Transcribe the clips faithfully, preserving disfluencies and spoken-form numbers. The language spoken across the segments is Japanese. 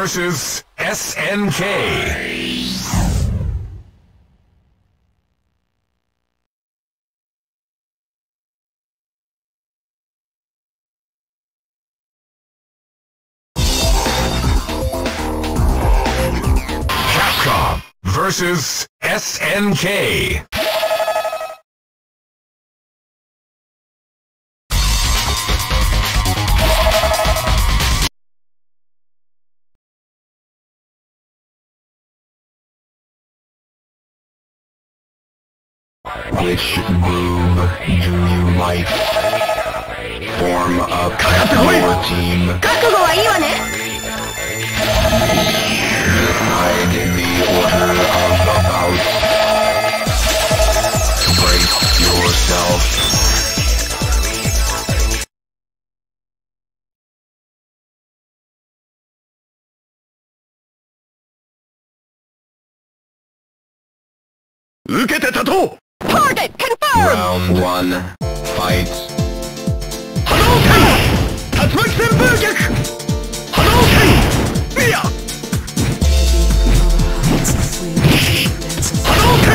versus S N K. Capcom versus S N K. Which move do you like? Form up your team. Decide the order of the bout. Brace yourself. Target confirmed! Round one, fight. Hadouken! Tatsumaki Senbugyaku! Hadouken! Mia! Hadouken!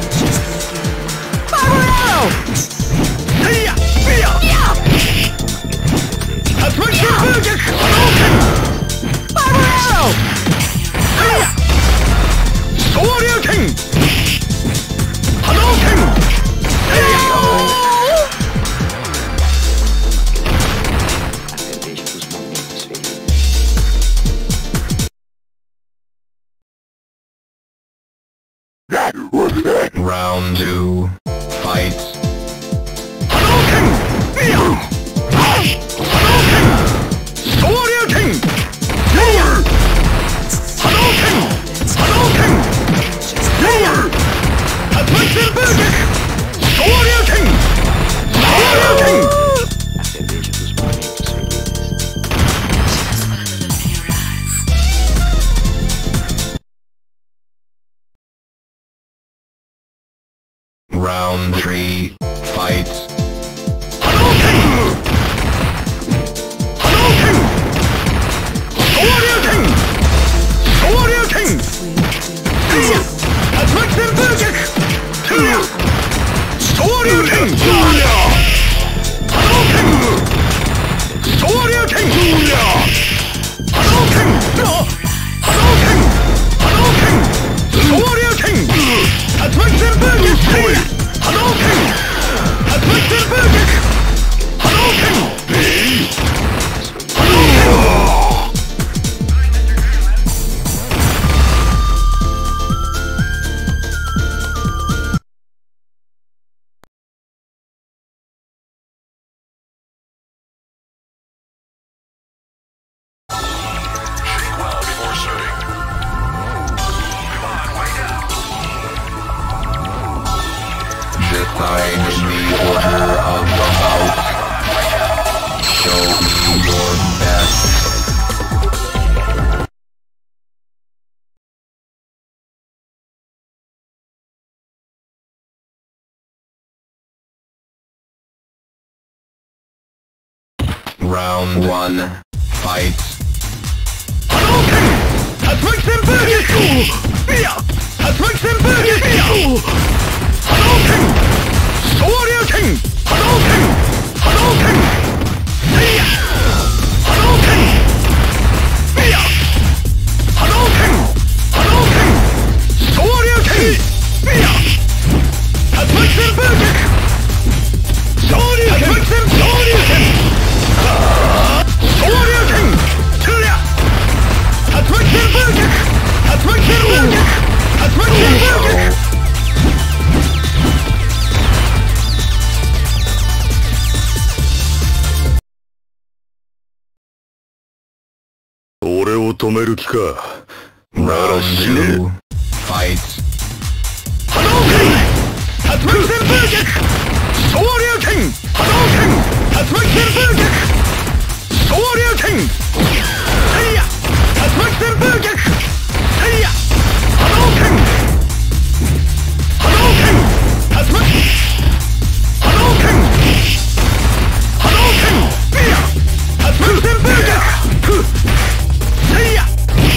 Power Arrow! Seiya! Mia! Mia! Tatsumaki Senbugyaku! Hadouken! Power Arrow! Seiya! Shoryuken! Hadouken! Round two, fight. Hadouken! Mia! Hadouken! Shoryuken! Seiya! Hadouken! Hadouken! Seiya! Tatsumaki Senbugyaku! Shoryuken! Shoryuken! Round three, fight. Hadouken! Hadouken! Shoryuken! Shoryuken! Seiya! Tatsumaki Senbugyaku! Seiya! Shoryuken! Hadouken! Shoryuken! Hadouken! Hadouken! Hadouken! Shoryuken! Tatsumaki Senbugyaku! Seiya! Hadouken! Tatsumaki Senbugyaku! Hadouken! Decide the order of the bout. Show me your best. Round one, fight. Hadouken! Tatsumaki Senbugyaku! Mia! Tatsumaki Senbugyaku! Hadouken! Shoryuken! Hadouken! Hadouken! Seiya! Hadouken! Mia! Hadouken! Hadouken! Shoryuken! Mia! Tatsumaki Senbugyaku! Shoryuken! Tatsumaki Senbugyaku! Shoryuken! Seiya! Tatsumaki Senbugyaku! Tatsumaki Senbugyaku! Tatsumaki Senbugyaku! 俺を止める気か。なら死ね。 Round two, fight. Hadouken! Tatsumaki Senbugyaku! Shoryuken! Hadouken! Tatsumaki Senbugyaku! Shoryuken! Seiya! Tatsumaki Senbugyaku! Seiya! Hadouken! Hadouken! Tatsumaki! Hadouken! Hadouken! Mia! Tatsumaki Senbugyaku! Seiya!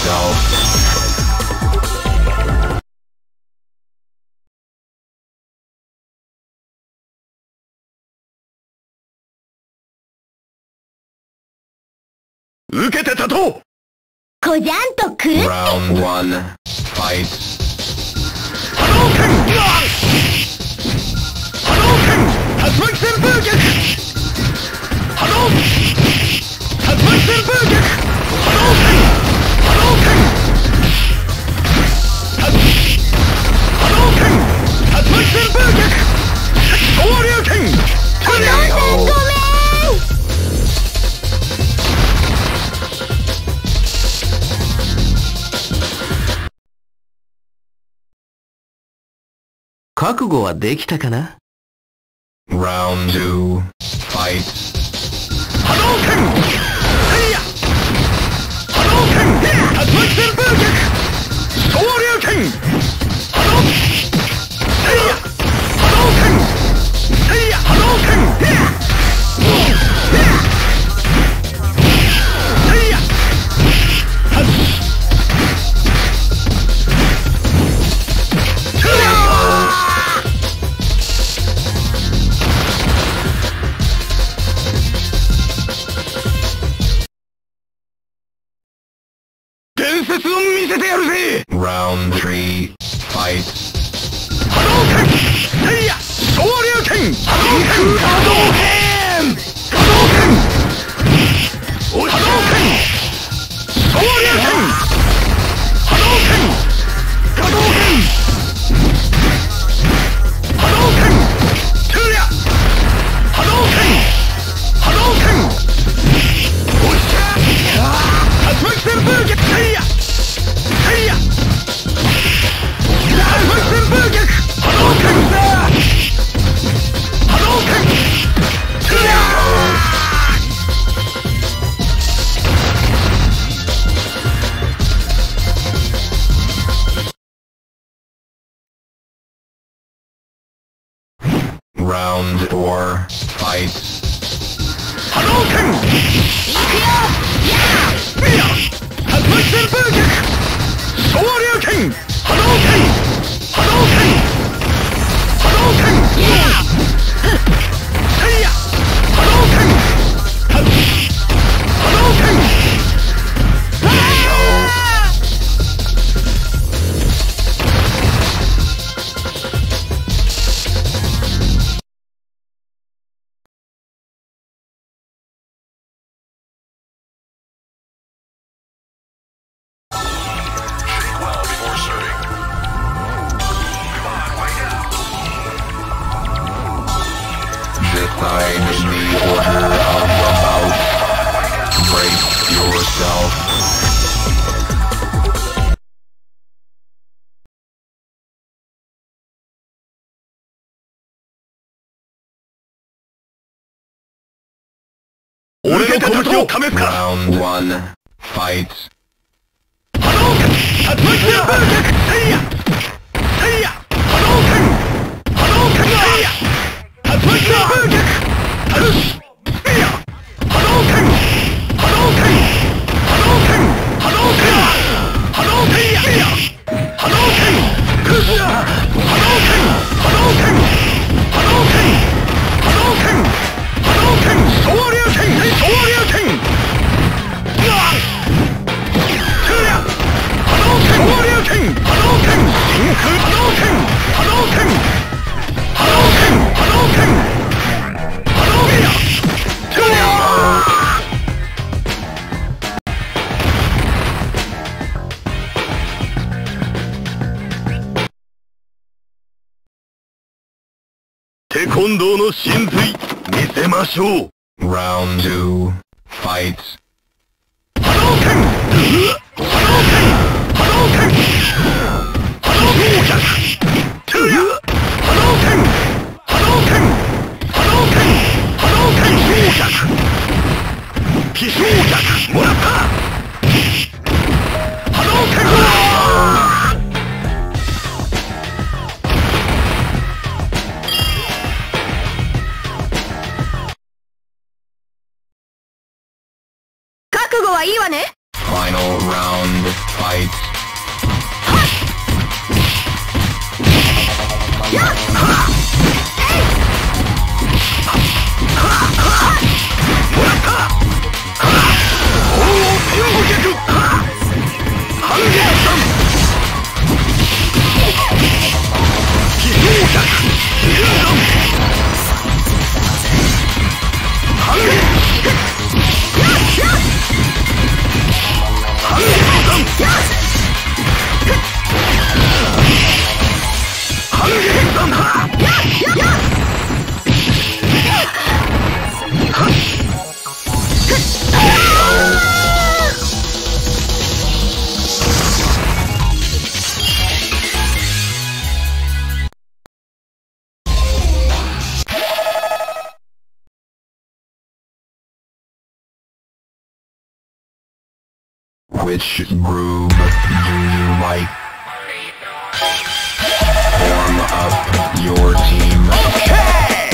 yourself. 受けて立とう。 こじゃんとくるって。 Round one. Fight. 波動拳。波動拳。竜巻旋風脚。波動。竜巻旋風脚。波動拳。波動拳。波動拳。竜巻旋風脚。昇竜拳。 お父さんごめん。 覚悟はできたかな？ Round two. Fight. 波動拳。はいや。波動拳。竜巻旋風脚。昇竜拳。波動。はいや。波動拳。はいや。波動拳。はいや。伝説を見せてやるぜ。 Round three. Fight. 波動拳。はいや。昇竜拳。波動拳。波動拳。波動拳。お波動拳。昇竜拳。波動拳。波動拳。波動拳。トゥリャ。波動拳。波動拳。おっしゃ。竜巻旋風脚。はいや。はいや。竜巻旋風脚。波動拳だ。波動拳。トゥリャ。 Round four. Fight. 波動拳。いくよ。いや。竜巻旋風脚。昇竜拳。波動拳。波動拳。波動拳。はいや。波動拳。波動拳。 Decide the order of the bout. Brace yourself. 俺の攻撃を試すか。 Round one. Fight. 波動拳。竜巻旋風脚。はいや。はいや。波動拳。波動拳。はいや。竜巻旋風脚。はいや。波動拳。波動拳。波動拳。波動拳。波動拳や。はいや。波動拳。くっや。波動拳。波動拳。波動拳。波動拳。波動拳。昇竜拳。昇竜拳。うわっ。くや。波動拳。昇竜拳。波動拳。真空波動拳。波動拳。波動拳。波動拳。波動拳や。くや。テコンドーの神髄見せましょう。 Round two. Fight. 波動拳。波動拳。波動拳。波動脚。トゥヤ。波動拳。波動拳。波動拳。波動拳。気象脚。もらった。波動拳。 覚悟はいいわね。 Final round, fight. Which groove do you like? Form up your team. Okay!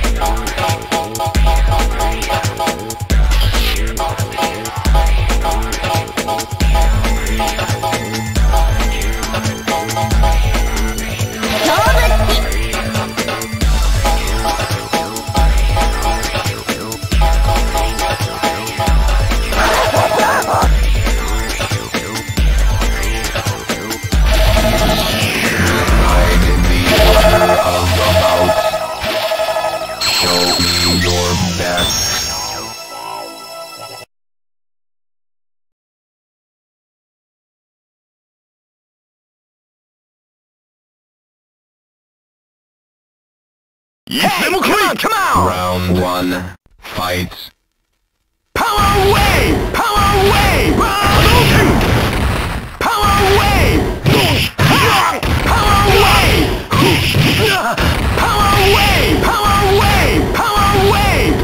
Hey, come on, come on! Round one, fight. Power wave! Power wave! Hadouken! Power wave! Power wave! Power wave! Power wave! Power wave!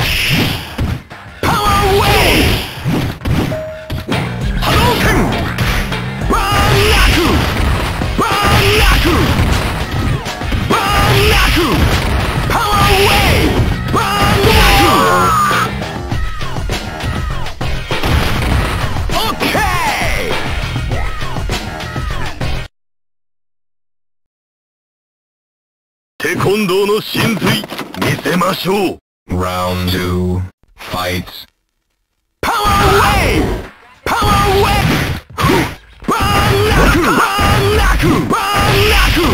Power wave! Hadouken! Banyaku! Banyaku! Banyaku! Power wave! Banyaku! Okay! テコンドーの神髄見せましょう。 Round two, fight. Power wave! Power wave! Banyaku! Banyaku! Banyaku!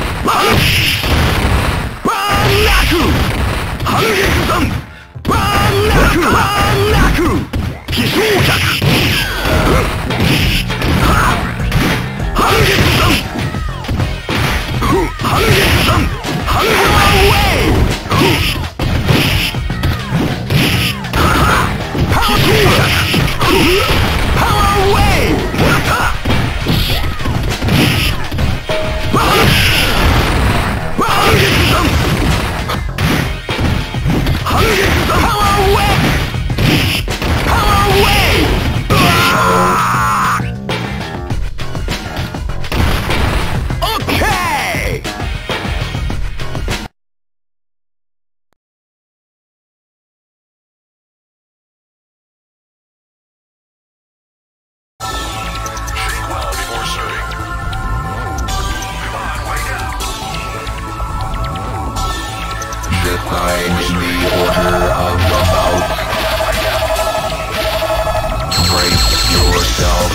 Banyaku! Hangekuzan! Banyaku! Banyaku! Kishoujaku! Hangekuzan! Hangekuzan! Power wave! Kishoujaku! Power wave! Hangekuzan! Hangekuzan! Power wave! Power wave! Okay! Decide the order of the bout. Brace yourself.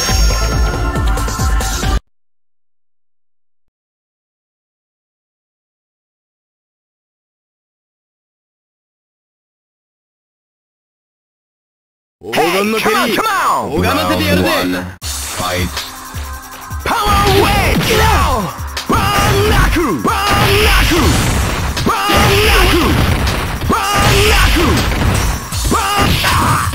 Hey, come on, come on! Round one, fight. Power wave! Now! Banyaku! Banyaku! Banyaku! Banyaku! Banyaku!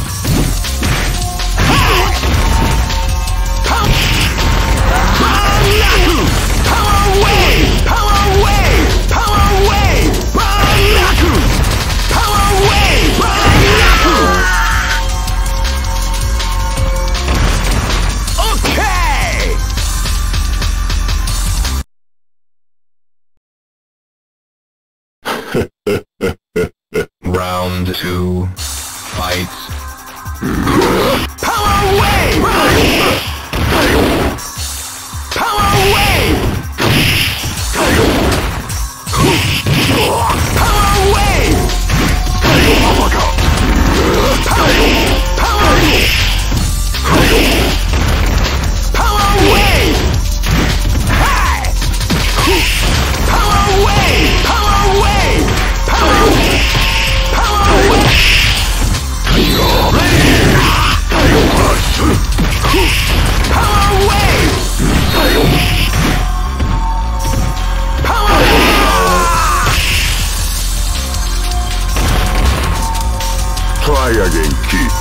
Banyaku! Power wave! Power wave! Power wave! Banyaku! Power wave! Banyaku! Okay! Round two, fight. Power wave! Try again, kid.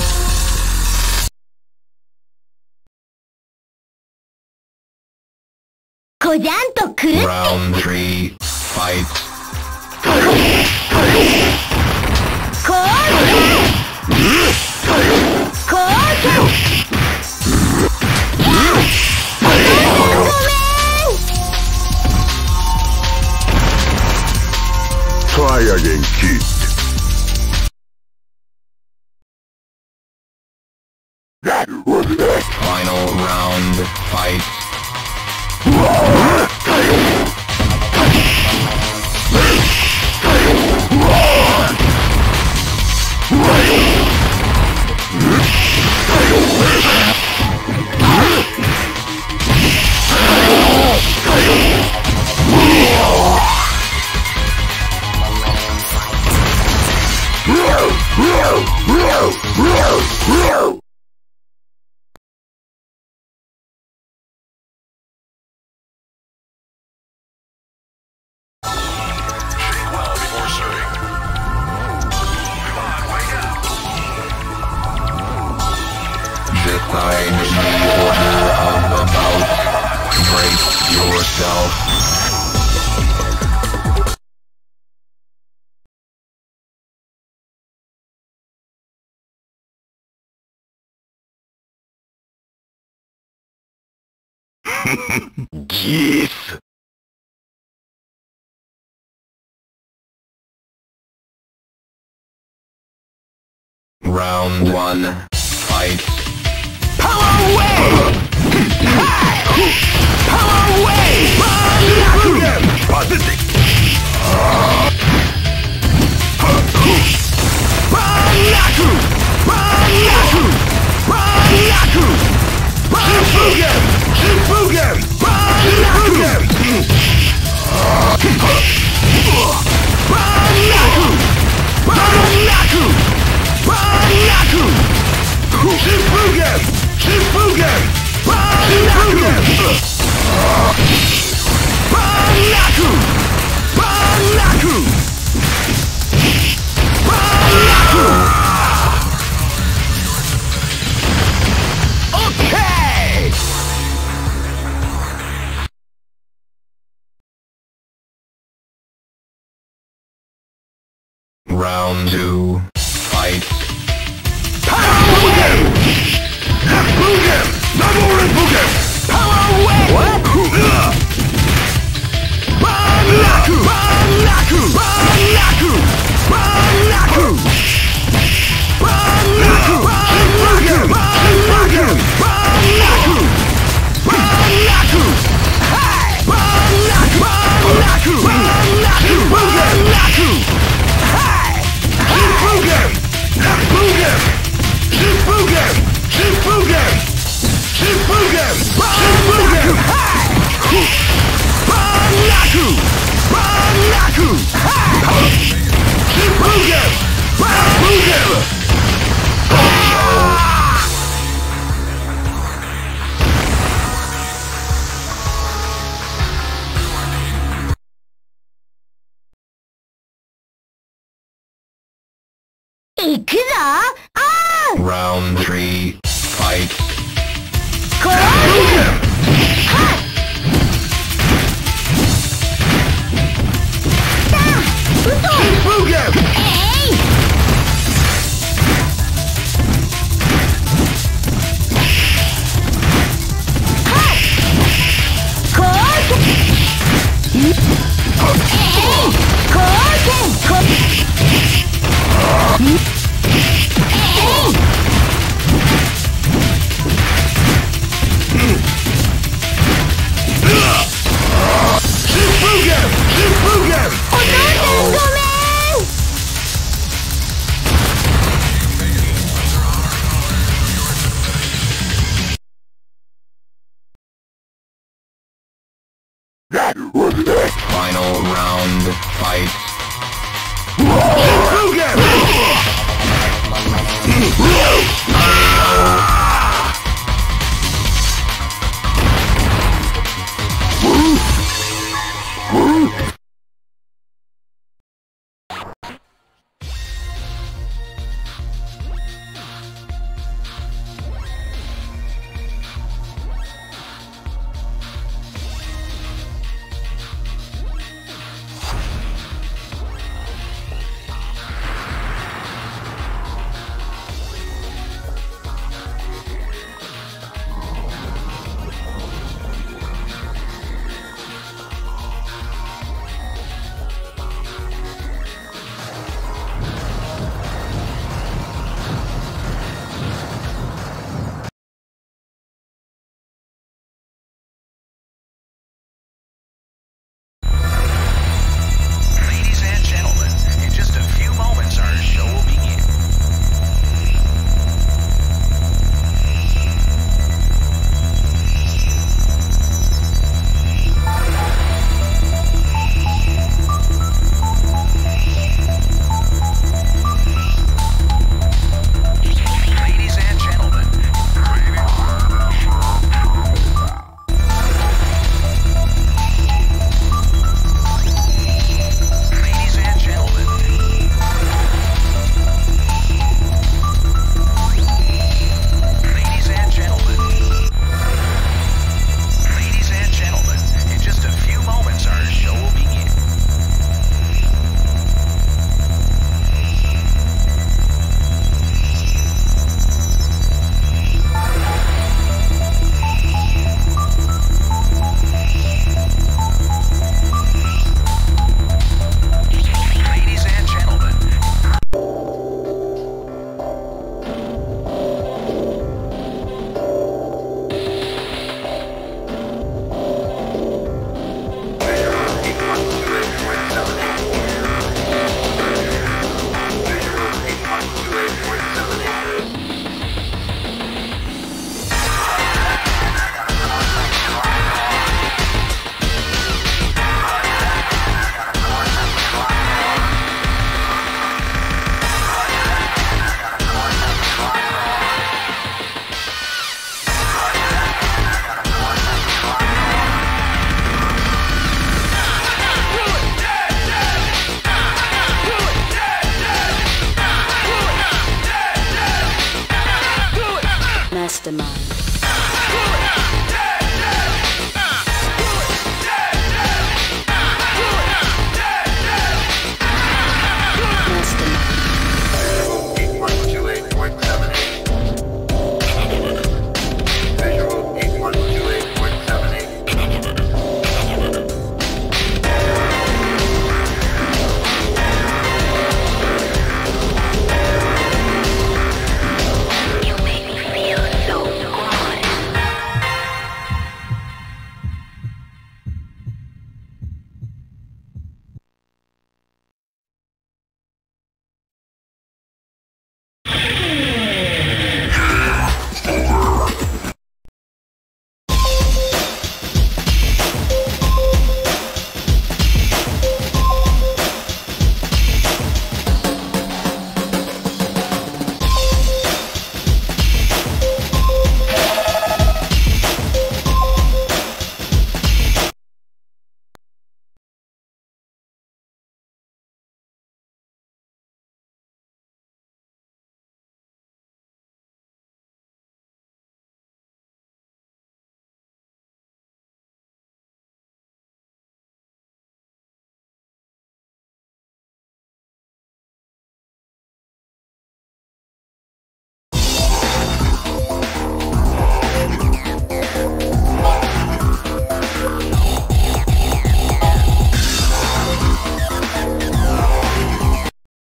こじゃんとくるって Round three, fight. こうせこうせごめん Try again, kid. Final round, fight. Decide the order of the bout. Brace yourself. Geese. Round one, fight. Power away! Power away! Pathetic! Banyaku! Banyaku! Banyaku! Shifugen! Shifugen! Banyaku! Banyaku! Banyaku! Banyaku! Shifugen! Shifugen! Banyaku! Banyaku! Banyaku! Banyaku! Okay! Round two, fight. Power away! Booger! Namore Booger! Power away! What? Banyaku! Banyaku! Banyaku! Banyaku! Banyaku! Banyaku! Banyaku! Banyaku! Banyaku! Hey! Banyaku! Banyaku! Banyaku! Banyaku! Hey! Booger! Booger! Shifugen! Shifugen! Shifugen! Shifugen! Banyaku! Banyaku! Shifugen! Banyaku! いくぞあー Round three, fight. こうせはっさあうと Shifugen! えいはっこうせえいこうせこ Shifugen! Shifugen! お父さんごめん Final round, fight. Shifugen! mastermind.